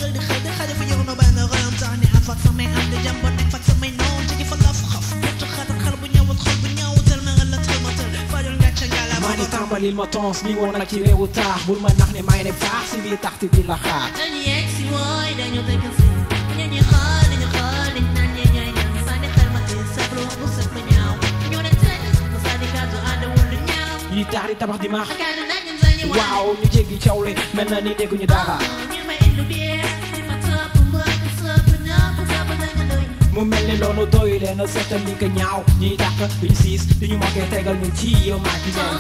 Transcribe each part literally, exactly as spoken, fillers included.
bëggal di xel di xale fa yor no benn rëyam tax ni ak fak samay am di jàmbat nekk fak samay noon jigi fa laf xaf buttu xatat xel bu ñëwut xol bu ñëwutal na nga la tël ma tël fajul ngàcce ngala maa ni tàmbalil ma tons ni woon nag ci réewu taax bul ma nax ne may ne faax si biir taxti di la xaar dañu yegg si wooy dañu dëkk si ña ñuy xool dañu xool dañu naan ñee ñooy ñaan sànni xel ma tël sablu bu sëf ma ñaaw ñoo ne tëj ma sànni kàddu àndawul lu ñaaw yi tax di tabax di maax kàddu nag ñun sañu waaw ñu jéggi coow li mel na ni dégguñu dara mu mel ni loolu doyu leen a seetal ni ko ñaaw ñuy dàq duñu siis duñu mokkee tegal ñu ci yow maa ci leen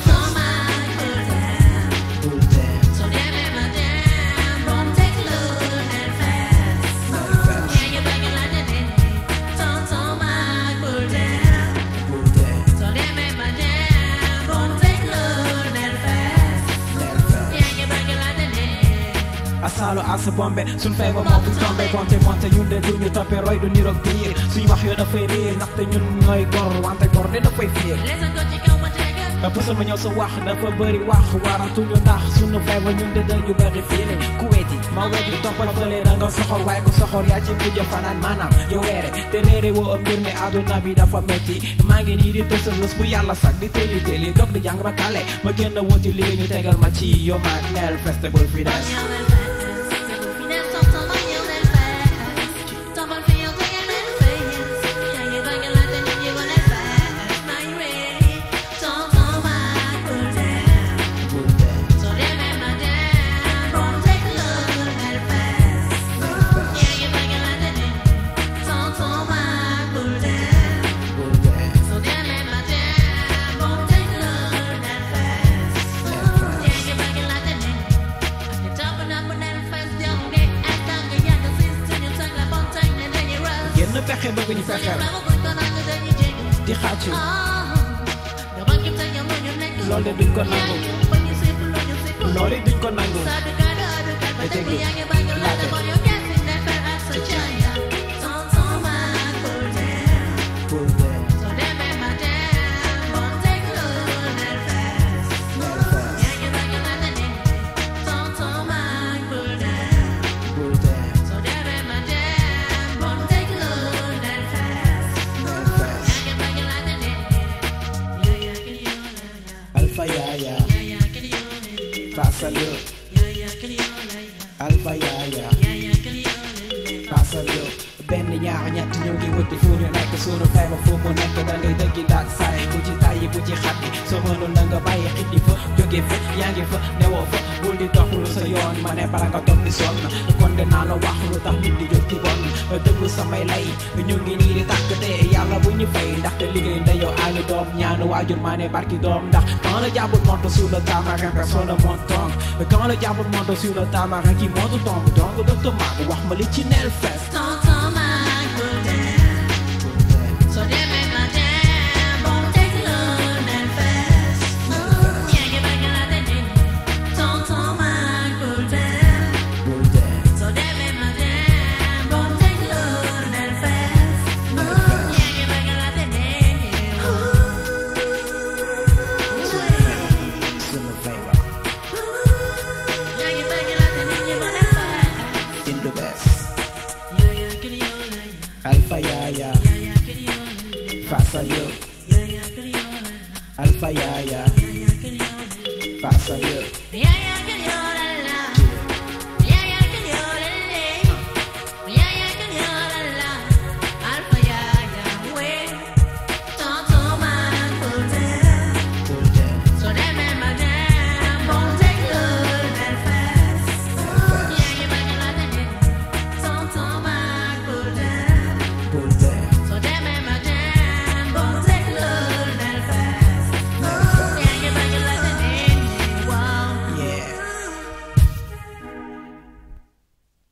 asalo asa bombe suñ fay ba moom buñ tombé bonte monte ñun de duñu toppee roy du niroog biir suñ wax yoo dafay riir ndaxte ñun ñooy gor wante gor de dafay fiir pësal ma ñëw sa wax dafa bëri wax waratuñu ndax suñu fay ba ñun de dañu bëri fiire ku weeti ma weeti toppal fële da nga soxor waaye ku soxor yaa ci mujj fanaan maanaam yow weere te réere woo mbir mi àdduna bi dafa metti maa ngi nii di tësal lës bu yàlla sax di tëli tëli dog di jàng ba kale ma génn wuti lii ñu tegal ma ci yow ma neel festival fi des pexe bëgg ñu fexeel di xàcc loolu de duñ ko nangu loolu duñ ko nangu te dégg laate Alpha Yaya, Pasalo, Alpha Yaya, Pasalo. benn ñaar ñett ñu ngi wuti fu ñu nekk suñu feebar fu mu nekk da ngay dëggi daal saay bu ci tàyyi bu ci xaddi soo mënul na nga bàyyi xiddi fa jóge fa yaa ngi fa newoo fa bul di doxlu sa yoon ma ne bala nga toog di sonn kon de naa la wax lu tax nit di jóg ci bon dëggu samay lay ñu ngi nii di tàkk te yàlla bu ñu fay ndaxte liggéey ndeyoo àlli doom ñaanu waajur maa ne barki doom ndax quand le diable monte sur le tamarin personne ne monte quand le diable monte sur le tamarin qui monte tombe donc docteur Magu wax ma li ci neel fes Alpha Yaya, Pasalo, Alpha Yaya, Pasalo.